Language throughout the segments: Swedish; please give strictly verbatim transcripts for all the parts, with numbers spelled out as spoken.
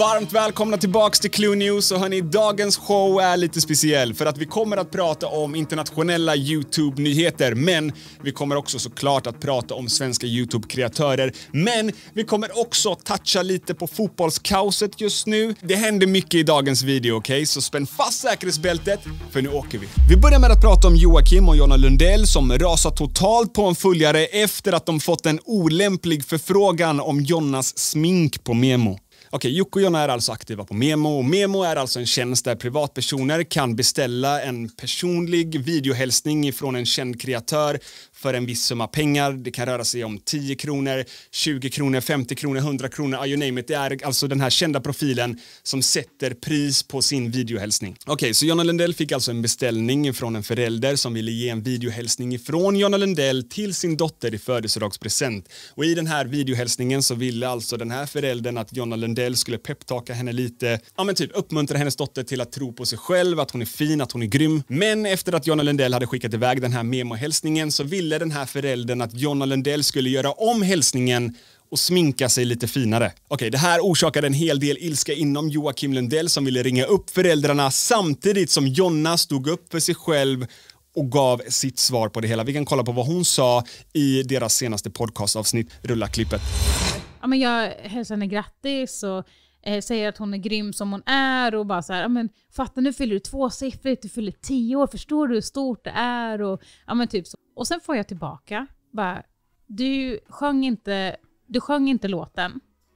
Varmt välkomna tillbaks till Clue News, och hörni, dagens show är lite speciell för att vi kommer att prata om internationella YouTube-nyheter, men vi kommer också såklart att prata om svenska YouTube-kreatörer, men vi kommer också toucha lite på fotbollskaoset just nu. Det händer mycket i dagens video, okej? Okay? Så spänn fast säkerhetsbältet, för nu åker vi. Vi börjar med att prata om Joakim och Jonna Lundell som rasar totalt på en följare efter att de fått en olämplig förfrågan om Jonnas smink på Memo. Okej, Jocke och Jonna är alltså aktiva på Memo, och Memo är alltså en tjänst där privatpersoner kan beställa en personlig videohälsning från en känd kreatör för en viss summa pengar. Det kan röra sig om tio kronor, tjugo kronor, femtio kronor, hundra kronor, you name it. Det är alltså den här kända profilen som sätter pris på sin videohälsning. Okej, så Jonna Lundell fick alltså en beställning från en förälder som ville ge en videohälsning från Jonna Lundell till sin dotter i födelsedagspresent. Och i den här videohälsningen så ville alltså den här föräldern att Jonna Lundell skulle pepptaka henne lite, ja men typ uppmuntra hennes dotter till att tro på sig själv, att hon är fin, att hon är grym. Men efter att Jonna Lundell hade skickat iväg den här Memo-hälsningen så ville den här föräldern att Jonna Lundell skulle göra om hälsningen och sminka sig lite finare. Okej, det här orsakade en hel del ilska inom Joakim Lundell som ville ringa upp föräldrarna samtidigt som Jonna stod upp för sig själv och gav sitt svar på det hela. Vi kan kolla på vad hon sa i deras senaste podcastavsnitt. Rulla klippet. Ja, men jag hälsar henne grattis och eh, säger att hon är grym som hon är och bara så här, ja men fatta, nu fyller du tvåsiffrigt, du fyller tio år, förstår du hur stort det är och ja men typ så. Och sen får jag tillbaka, bara, du sjöng inte, du sjöng inte låten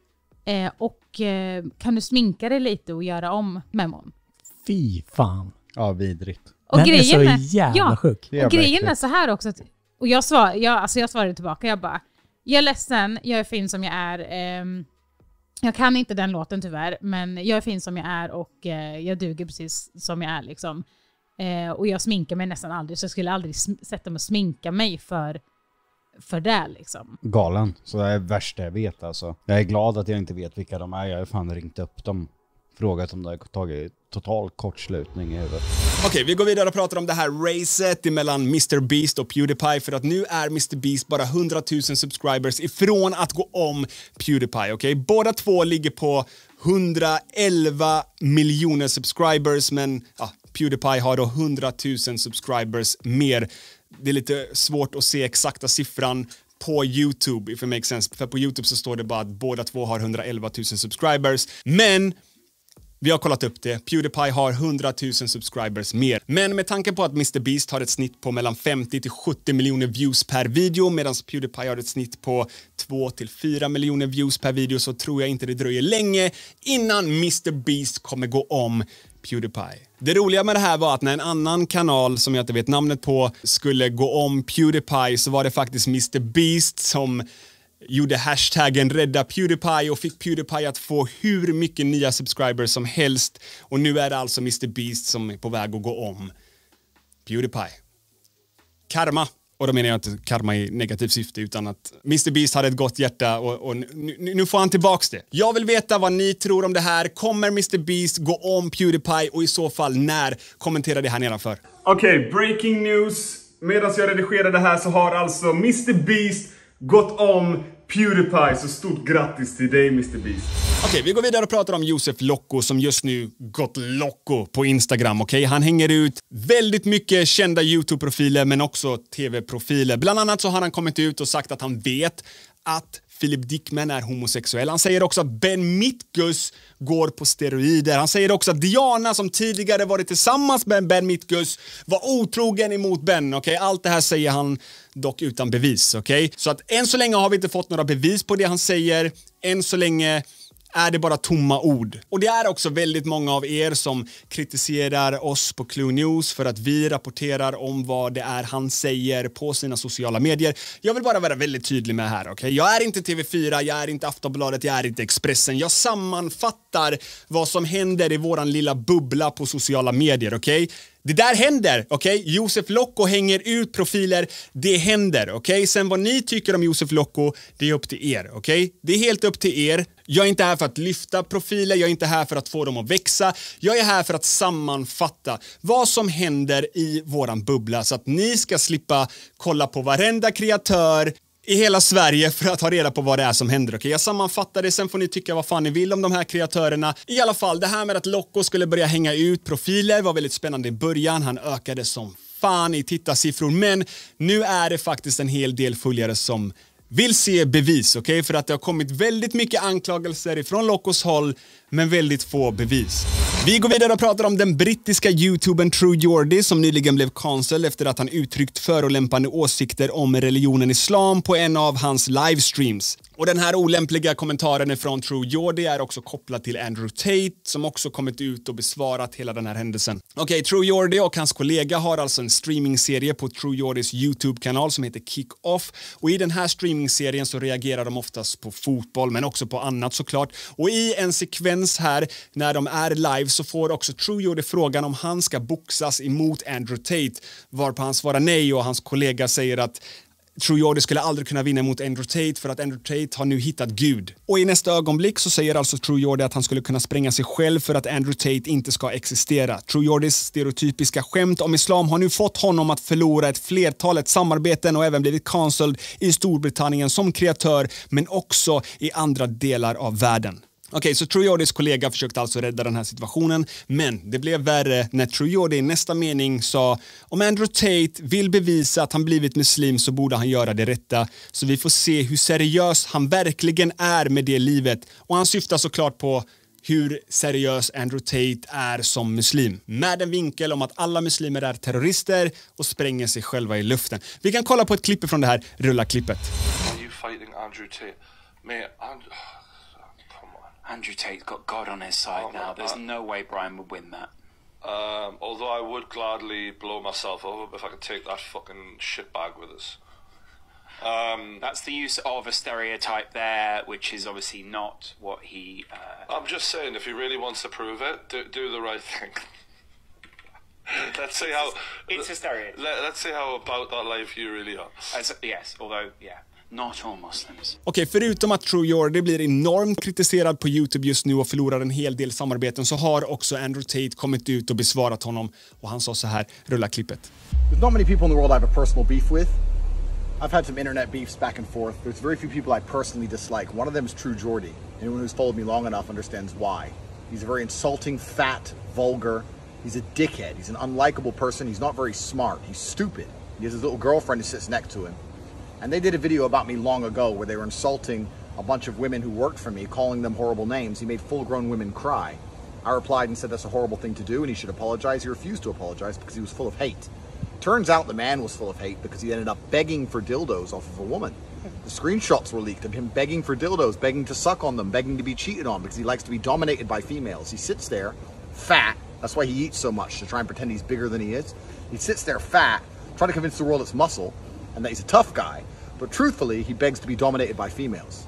eh, och eh, kan du sminka dig lite och göra om memon? Fy fan. Ja, vidrigt. Och Den grejen är så jävla ja, sjuk. Och grejen är så här också, att, och jag, svar, jag, alltså jag svarade tillbaka, jag bara, jag är ledsen, jag är fin som jag är. Eh, jag kan inte den låten tyvärr, men jag är fin som jag är och eh, jag duger precis som jag är liksom. Eh, och jag sminkar mig nästan aldrig, så jag skulle aldrig sätta mig och sminka mig för, för det liksom. Galen, så det är värsta jag vet alltså. Jag är glad att jag inte vet vilka de är, jag har fan ringt upp dem. Frågat om det har tagit total kortslutning i huvudet. Okej, vi går vidare och pratar om det här racet mellan mister Beast och PewDiePie, för att nu är mister Beast bara hundratusen subscribers ifrån att gå om PewDiePie, okej? Båda två ligger på hundraelva miljoner subscribers, men ja, PewDiePie har då hundratusen subscribers mer. Det är lite svårt att se exakta siffran på YouTube, if it makes sense. För på YouTube så står det bara att båda två har hundraelva tusen subscribers, men vi har kollat upp det. PewDiePie har hundratusen subscribers mer. Men med tanke på att mister Beast har ett snitt på mellan femtio till sjuttio miljoner views per video, medan PewDiePie har ett snitt på två till fyra miljoner views per video, så tror jag inte det dröjer länge innan mister Beast kommer gå om PewDiePie. Det roliga med det här var att när en annan kanal som jag inte vet namnet på skulle gå om PewDiePie, så var det faktiskt mister Beast som gjorde hashtaggen rädda PewDiePie och fick PewDiePie att få hur mycket nya subscribers som helst. Och nu är det alltså mister Beast som är på väg att gå om PewDiePie. Karma. Och då menar jag inte karma i negativt syfte, utan att mister Beast hade ett gott hjärta och, och nu, nu får han tillbaks det. Jag vill veta vad ni tror om det här. Kommer mister Beast gå om PewDiePie, och i så fall när? Kommentera det här nedanför. Okej, okay, breaking news. Medan jag redigerar det här så har alltså mister Beast gått om PewDiePie, så stort grattis till dig mister Beast. Okej, okay, vi går vidare och pratar om Josef Locko som just nu gått locko på Instagram, okej? Okay? Han hänger ut väldigt mycket kända YouTube-profiler men också tv-profiler. Bland annat så har han kommit ut och sagt att han vet att Philip Dickman är homosexuell. Han säger också att Ben Mitgus går på steroider. Han säger också att Diana, som tidigare varit tillsammans med Ben Mitgus, var otrogen emot Ben. Okay? Allt det här säger han dock utan bevis. Okay? Så att än så länge har vi inte fått några bevis på det han säger. Än så länge är det bara tomma ord. Och det är också väldigt många av er som kritiserar oss på Clue News för att vi rapporterar om vad det är han säger på sina sociala medier. Jag vill bara vara väldigt tydlig med här, okej? Jag är inte T V fyra, jag är inte Aftonbladet, jag är inte Expressen. Jag sammanfattar vad som händer i våran lilla bubbla på sociala medier, okej? Det där händer, okej? Okay? Josef Locko hänger ut profiler, det händer, okej? Okay? Sen vad ni tycker om Josef Locko, det är upp till er, okej? Okay? Det är helt upp till er. Jag är inte här för att lyfta profiler, jag är inte här för att få dem att växa. Jag är här för att sammanfatta vad som händer i våran bubbla så att ni ska slippa kolla på varenda kreatör i hela Sverige för att ta reda på vad det är som händer. Okej, jag sammanfattar det, sen får ni tycka vad fan ni vill om de här kreatörerna. I alla fall, det här med att Loco skulle börja hänga ut profiler var väldigt spännande i början. Han ökade som fan i tittarsiffror, men nu är det faktiskt en hel del följare som vill se bevis, okej? Okay? För att det har kommit väldigt mycket anklagelser ifrån Locos håll, men väldigt få bevis. Vi går vidare och pratar om den brittiska YouTubern True Jordy som nyligen blev cancelled efter att han uttryckt förolämpande åsikter om religionen islam på en av hans livestreams. Och den här olämpliga kommentaren från True Jordy är också kopplad till Andrew Tate som också kommit ut och besvarat hela den här händelsen. Okej, okay, True Jordy och hans kollega har alltså en streamingserie på True Jordys YouTube-kanal som heter Kick Off. Och i den här streamingserien så reagerar de oftast på fotboll men också på annat såklart. Och i en sekvens här när de är live så får också True Jordy frågan om han ska boxas emot Andrew Tate, varpå han svarar nej och hans kollega säger att True Jordy skulle aldrig kunna vinna mot Andrew Tate för att Andrew Tate har nu hittat Gud. Och i nästa ögonblick så säger alltså True Jordy att han skulle kunna spränga sig själv för att Andrew Tate inte ska existera. True Jordys stereotypiska skämt om islam har nu fått honom att förlora ett flertalet samarbeten och även blivit cancelled i Storbritannien som kreatör men också i andra delar av världen. Okej, okay, så True Jordys kollega försökte alltså rädda den här situationen, men det blev värre när True Jordy i nästa mening sa om Andrew Tate vill bevisa att han blivit muslim så borde han göra det rätta, så vi får se hur seriös han verkligen är med det livet. Och han syftar såklart på hur seriös Andrew Tate är som muslim, med en vinkel om att alla muslimer är terrorister och spränger sig själva i luften. Vi kan kolla på ett klipp från det här rulla-klippet. Are you fighting Andrew Tate? Mate, I'm... Andrew Tate's got God on his side oh, now. There's no way Brian would win that. Um, although I would gladly blow myself up if I could take that fucking shitbag with us. Um, That's the use of a stereotype there, which is obviously not what he... Uh, I'm just saying, if he really wants to prove it, do, do the right thing. Let's see how... It's a stereotype. Let, let's see how about that life you really are. As, yes, although, yeah. Not all Muslims. Okej, okay, förutom att True Jordy blir enormt kritiserad på YouTube just nu och förlorar en hel del samarbeten så har också Andrew Tate kommit ut och besvarat honom och han sa så här, rulla klippet. There's not many people in the world I have a personal beef with. I've had some internet beefs back and forth. There's very few people I personally dislike. One of them is True Jordy. Anyone who's followed me long enough understands why. He's a very insulting, fat, vulgar. He's a dickhead. He's an unlikable person. He's not very smart. He's stupid. He has his little girlfriend who sits next to him. And they did a video about me long ago where they were insulting a bunch of women who worked for me, calling them horrible names. He made full-grown women cry. I replied and said that's a horrible thing to do and he should apologize. He refused to apologize because he was full of hate. Turns out the man was full of hate because he ended up begging for dildos off of a woman. The screenshots were leaked of him begging for dildos, begging to suck on them, begging to be cheated on because he likes to be dominated by females. He sits there, fat. That's why he eats so much, to try and pretend he's bigger than he is. He sits there fat, trying to convince the world it's muscle and that he's a tough guy. But truthfully, he begs to be dominated by females.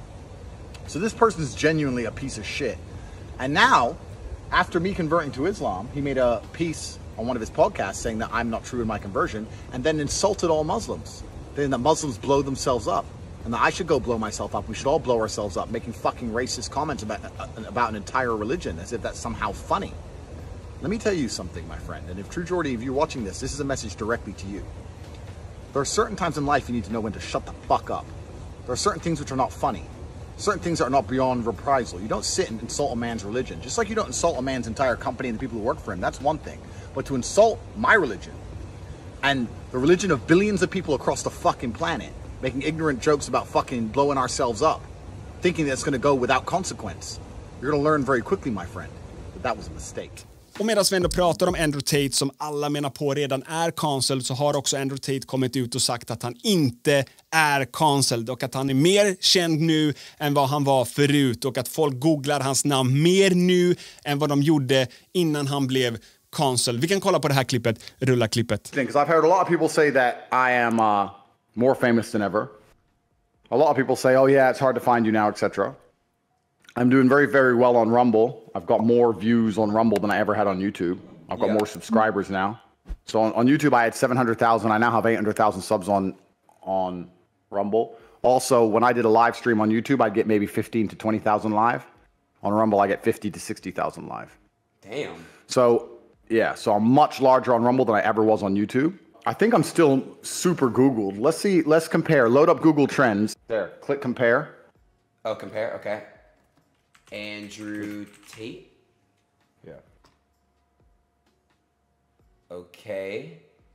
So this person is genuinely a piece of shit. And now, after me converting to Islam, he made a piece on one of his podcasts saying that I'm not true in my conversion and then insulted all Muslims. Then that Muslims blow themselves up and that I should go blow myself up. We should all blow ourselves up, making fucking racist comments about, about an entire religion as if that's somehow funny. Let me tell you something, my friend. And if True Jordy, if you're watching this, this is a message directly to you. There are certain times in life you need to know when to shut the fuck up. There are certain things which are not funny. Certain things that are not beyond reprisal. You don't sit and insult a man's religion. Just like you don't insult a man's entire company and the people who work for him. That's one thing. But to insult my religion and the religion of billions of people across the fucking planet, making ignorant jokes about fucking blowing ourselves up, thinking that's going to go without consequence, you're going to learn very quickly, my friend, that that was a mistake. Och medan vi ändå pratar om Andrew Tate som alla menar på redan är cancelled så har också Andrew Tate kommit ut och sagt att han inte är cancelled och att han är mer känd nu än vad han var förut och att folk googlar hans namn mer nu än vad de gjorde innan han blev cancelled. Vi kan kolla på det här klippet, rulla klippet. Because I've heard a lot of people say that I am uh, more famous than ever. A lot of people say, oh yeah, it's hard to find you now, et cetera. I'm doing very, very well on Rumble. I've got more views on Rumble than I ever had on YouTube. I've got yeah. more subscribers now. So on, on YouTube, I had seven hundred thousand. I now have eight hundred thousand subs on, on Rumble. Also, when I did a live stream on YouTube, I'd get maybe fifteen to twenty thousand live. On Rumble, I get fifty to sixty thousand live. Damn. So, yeah, so I'm much larger on Rumble than I ever was on YouTube. I think I'm still super Googled. Let's see, let's compare. Load up Google Trends. There, click compare. Oh, compare, okay. Andrew Tate? Yeah. Okay.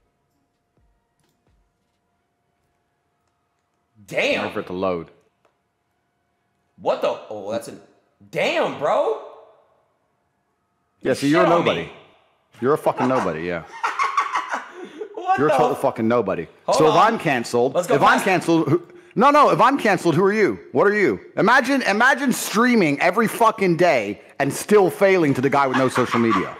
Damn. Wait for it to load. What the? Oh, that's a... Damn, bro. Yeah, so you're a nobody. You're a fucking nobody, yeah. What You're a the total fucking nobody. Hold so on. if I'm canceled, Let's go if I'm past- canceled, who, no, no, if I'm canceled, who are you? What are you? Imagine, imagine streaming every fucking day and still failing to the guy with no social media.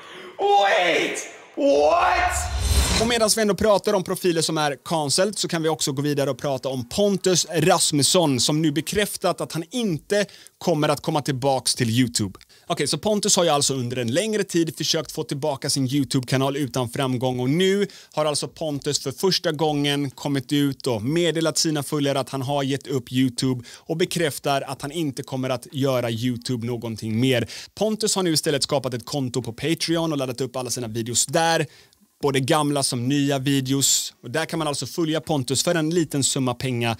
Wait! What? Och medan vi ändå pratar om profiler som är cancelled så kan vi också gå vidare och prata om Pontus Rasmusson som nu bekräftat att han inte kommer att komma tillbaks till YouTube. Okej, okay, så Pontus har ju alltså under en längre tid försökt få tillbaka sin YouTube-kanal utan framgång och nu har alltså Pontus för första gången kommit ut och meddelat sina följare att han har gett upp YouTube och bekräftar att han inte kommer att göra YouTube någonting mer. Pontus har nu istället skapat ett konto på Patreon och laddat upp alla sina videos där. Både gamla som nya videos. Och där kan man alltså följa Pontus för en liten summa pengar.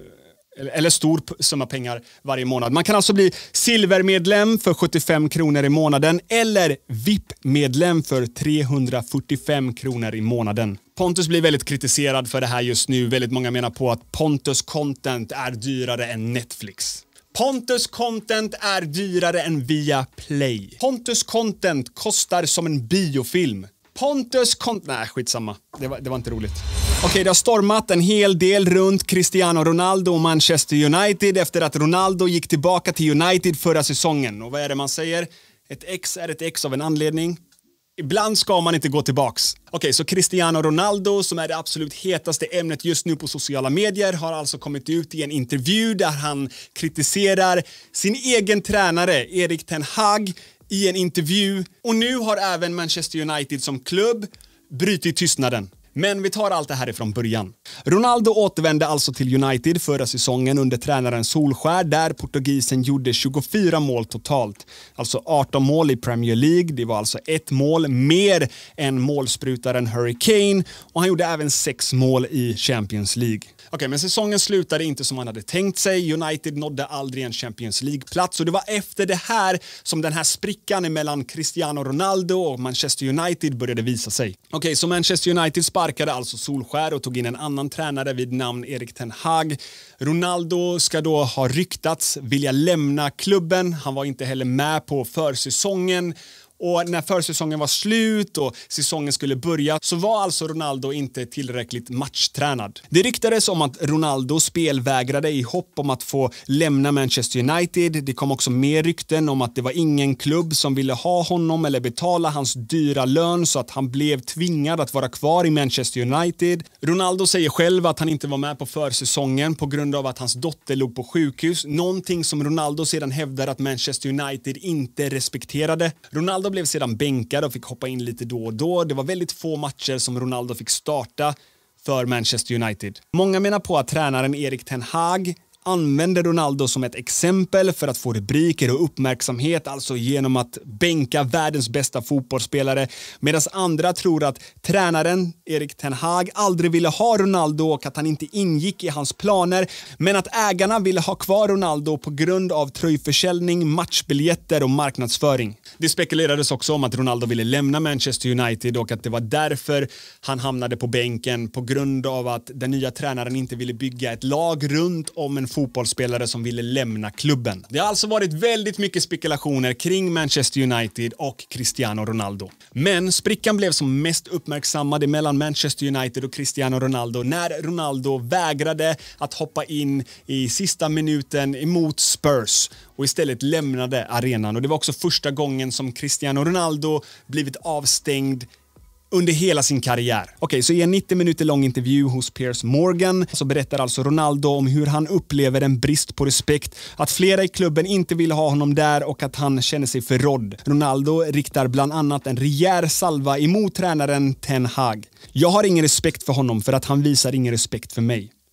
Eller stor summa pengar varje månad. Man kan alltså bli silvermedlem för sjuttiofem kronor i månaden. Eller V I P-medlem för trehundrafyrtiofem kronor i månaden. Pontus blir väldigt kritiserad för det här just nu. Väldigt många menar på att Pontus content är dyrare än Netflix. Pontus content är dyrare än Viaplay. Pontus content kostar som en biofilm. Pontus kont... Nej, skitsamma. Det var, det var inte roligt. Okej, okay, det har stormat en hel del runt Cristiano Ronaldo och Manchester United efter att Ronaldo gick tillbaka till United förra säsongen. Och vad är det man säger? Ett ex är ett ex av en anledning. Ibland ska man inte gå tillbaks. Okej, okay, så Cristiano Ronaldo, som är det absolut hetaste ämnet just nu på sociala medier, har alltså kommit ut i en intervju där han kritiserar sin egen tränare, Erik ten Hag, i en intervju. Och nu har även Manchester United som klubb brutit tystnaden. Men vi tar allt det här ifrån början. Ronaldo återvände alltså till United förra säsongen under tränaren Solskär där portugisen gjorde tjugofyra mål totalt. Alltså arton mål i Premier League. Det var alltså ett mål mer än målsprutaren Harry Kane och han gjorde även sex mål i Champions League. Okej, okay, men säsongen slutade inte som man hade tänkt sig. United nådde aldrig en Champions League-plats och det var efter det här som den här sprickan mellan Cristiano Ronaldo och Manchester United började visa sig. Okej, okay, så Manchester United sparkade alltså Solskär och tog in en annan tränare vid namn Erik ten Hag. Ronaldo ska då ha ryktats vilja lämna klubben. Han var inte heller med på försäsongen. Och när försäsongen var slut och säsongen skulle börja så var alltså Ronaldo inte tillräckligt matchtränad. Det ryktades om att Ronaldo spelvägrade i hopp om att få lämna Manchester United. Det kom också mer rykten om att det var ingen klubb som ville ha honom eller betala hans dyra lön så att han blev tvingad att vara kvar i Manchester United. Ronaldo säger själv att han inte var med på försäsongen på grund av att hans dotter låg på sjukhus. Någonting som Ronaldo sedan hävdar att Manchester United inte respekterade. Ronaldo blev sedan bänkad och fick hoppa in lite då och då. Det var väldigt få matcher som Ronaldo fick starta för Manchester United. Många menar på att tränaren Erik ten Hag använder Ronaldo som ett exempel för att få rubriker och uppmärksamhet, alltså genom att bänka världens bästa fotbollsspelare, medan andra tror att tränaren Erik ten Hag aldrig ville ha Ronaldo och att han inte ingick i hans planer, men att ägarna ville ha kvar Ronaldo på grund av tröjförsäljning, matchbiljetter och marknadsföring. Det spekulerades också om att Ronaldo ville lämna Manchester United och att det var därför han hamnade på bänken på grund av att den nya tränaren inte ville bygga ett lag runt om en fotbollsspelare som ville lämna klubben. Det har alltså varit väldigt mycket spekulationer kring Manchester United och Cristiano Ronaldo. Men sprickan blev som mest uppmärksammad mellan Manchester United och Cristiano Ronaldo när Ronaldo vägrade att hoppa in i sista minuten emot Spurs och istället lämnade arenan. Och det var också första gången som Cristiano Ronaldo blivit avstängd under hela sin karriär. Okej, okay, så i en nittio minuter lång intervju hos Piers Morgan så berättar alltså Ronaldo om hur han upplever en brist på respekt, att flera i klubben inte vill ha honom där och att han känner sig förrådd. Ronaldo riktar bland annat en rejäl salva emot tränaren ten Hag. Jag har ingen respekt för honom för att han visar ingen respekt för mig.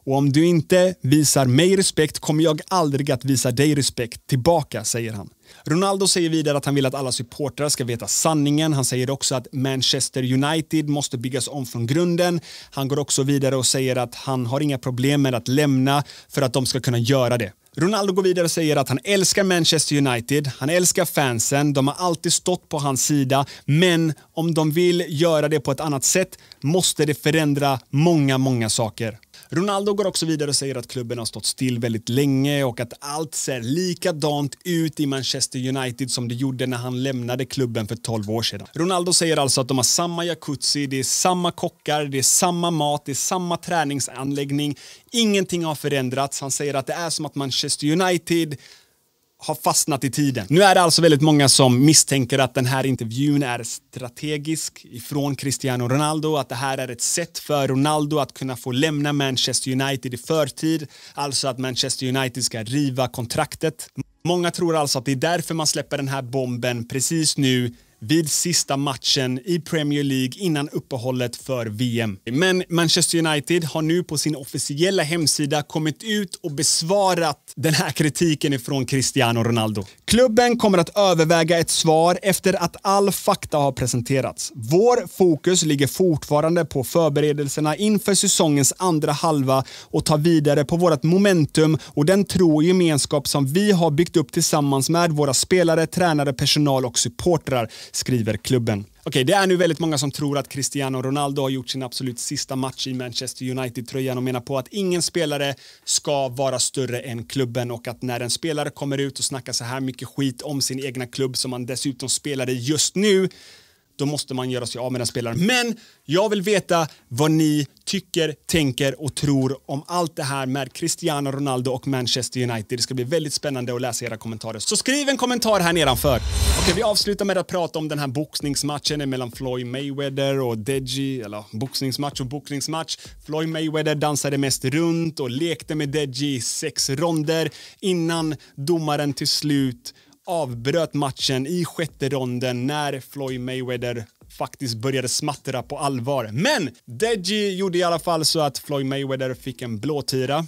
Och om du inte visar mig respekt kommer jag aldrig att visa dig respekt tillbaka, säger han. Ronaldo säger vidare att han vill att alla supportrar ska veta sanningen. Han säger också att Manchester United måste byggas om från grunden. Han går också vidare och säger att han har inga problem med att lämna för att de ska kunna göra det. Ronaldo går vidare och säger att han älskar Manchester United, han älskar fansen, de har alltid stått på hans sida, men om de vill göra det på ett annat sätt måste det förändra många, många saker. Ronaldo går också vidare och säger att klubben har stått still väldigt länge och att allt ser likadant ut i Manchester United som det gjorde när han lämnade klubben för tolv år sedan. Ronaldo säger alltså att de har samma jacuzzi, det är samma kockar, det är samma mat, det är samma träningsanläggning. Ingenting har förändrats. Han säger att det är som att Manchester United har fastnat i tiden. Nu är det alltså väldigt många som misstänker att den här intervjun är strategisk ifrån Cristiano Ronaldo, att det här är ett sätt för Ronaldo att kunna få lämna Manchester United i förtid, alltså att Manchester United ska riva kontraktet. Många tror alltså att det är därför man släpper den här bomben precis nu vid sista matchen i Premier League innan uppehållet för V M. Men Manchester United har nu på sin officiella hemsida kommit ut och besvarat den här kritiken ifrån Cristiano Ronaldo. Klubben kommer att överväga ett svar efter att all fakta har presenterats. Vår fokus ligger fortfarande på förberedelserna inför säsongens andra halva och ta vidare på vårt momentum och den tro och gemenskap som vi har byggt upp tillsammans med våra spelare, tränare, personal och supportrar, skriver klubben. Okej, det är nu väldigt många som tror att Cristiano Ronaldo har gjort sin absolut sista match i Manchester United-tröjan och menar på att ingen spelare ska vara större än klubben och att när en spelare kommer ut och snackar så här mycket skit om sin egna klubb som man dessutom spelar i just nu, då måste man göra sig av med den spelaren. Men jag vill veta vad ni tycker, tänker och tror om allt det här med Cristiano Ronaldo och Manchester United. Det ska bli väldigt spännande att läsa era kommentarer. Så skriv en kommentar här nedanför. Okej, vi avslutar med att prata om den här boxningsmatchen mellan Floyd Mayweather och Deji. Eller boxningsmatch och boxningsmatch. Floyd Mayweather dansade mest runt och lekte med Deji i sex ronder innan domaren till slut avbröt matchen i sjätte ronden när Floyd Mayweather faktiskt började smattra på allvar. Men Deji gjorde i alla fall så att Floyd Mayweather fick en blåtira.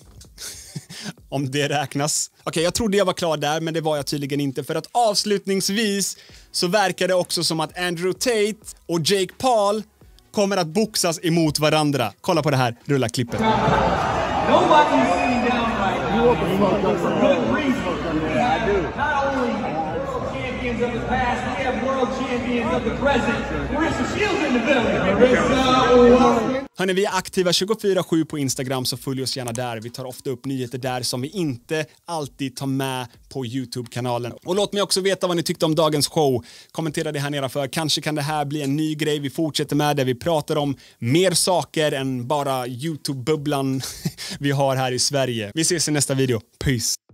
Om det räknas. Okej, okay, jag trodde jag var klar där, men det var jag tydligen inte. För att avslutningsvis så verkar det också som att Andrew Tate och Jake Paul kommer att boxas emot varandra. Kolla på det här, rulla klippet. Of the past, we have world champions of the present. Marissa Shields in the building. Marissa. Hörrni, vi är aktiva tjugofyra sju på Instagram, så följ oss gärna där. Vi tar ofta upp nyheter där som vi inte alltid tar med på YouTube-kanalen. Och låt mig också veta vad ni tyckte om dagens show. Kommentera det här nedanför. Kanske kan det här bli en ny grej vi fortsätter med, där vi pratar om mer saker än bara YouTube-bubblan vi har här i Sverige. Vi ses i nästa video. Peace!